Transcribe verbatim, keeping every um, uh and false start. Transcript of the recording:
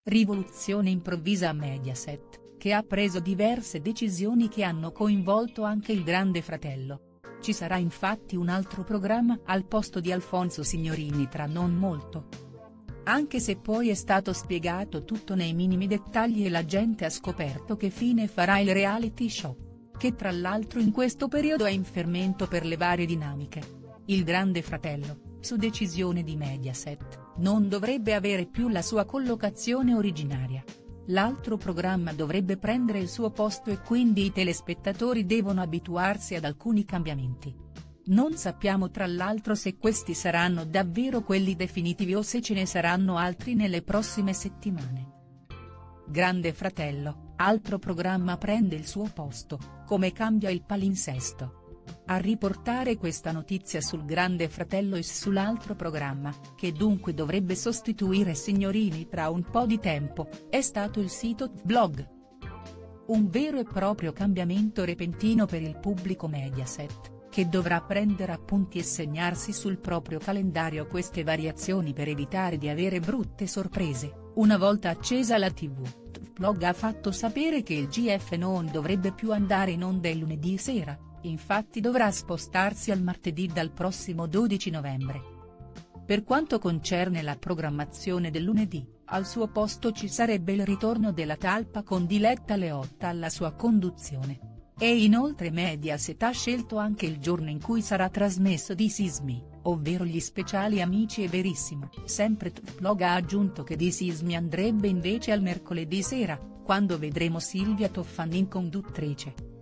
Rivoluzione improvvisa a Mediaset, che ha preso diverse decisioni che hanno coinvolto anche il Grande Fratello. Ci sarà infatti un altro programma al posto di Alfonso Signorini tra non molto. Anche se poi è stato spiegato tutto nei minimi dettagli e la gente ha scoperto che fine farà il reality show, che tra l'altro in questo periodo è in fermento per le varie dinamiche. Il Grande Fratello, su decisione di Mediaset, non dovrebbe avere più la sua collocazione originaria. L'altro programma dovrebbe prendere il suo posto e quindi i telespettatori devono abituarsi ad alcuni cambiamenti. Non sappiamo tra l'altro se questi saranno davvero quelli definitivi o se ce ne saranno altri nelle prossime settimane. Grande Fratello, altro programma prende il suo posto, come cambia il palinsesto? A riportare questa notizia sul Grande Fratello e sull'altro programma, che dunque dovrebbe sostituire Signorini tra un po' di tempo, è stato il sito Tvblog. Un vero e proprio cambiamento repentino per il pubblico Mediaset, che dovrà prendere appunti e segnarsi sul proprio calendario queste variazioni per evitare di avere brutte sorprese. Una volta accesa la tivù, Tvblog ha fatto sapere che il G F non dovrebbe più andare in onda il lunedì sera. Infatti dovrà spostarsi al martedì dal prossimo dodici novembre. Per quanto concerne la programmazione del lunedì, al suo posto ci sarebbe il ritorno della talpa con Diletta Leotta alla sua conduzione. E inoltre Mediaset ha scelto anche il giorno in cui sarà trasmesso This Is Me, ovvero gli speciali Amici e Verissimo. Sempre Tvblog ha aggiunto che This Is Me andrebbe invece al mercoledì sera, quando vedremo Silvia Toffanin conduttrice.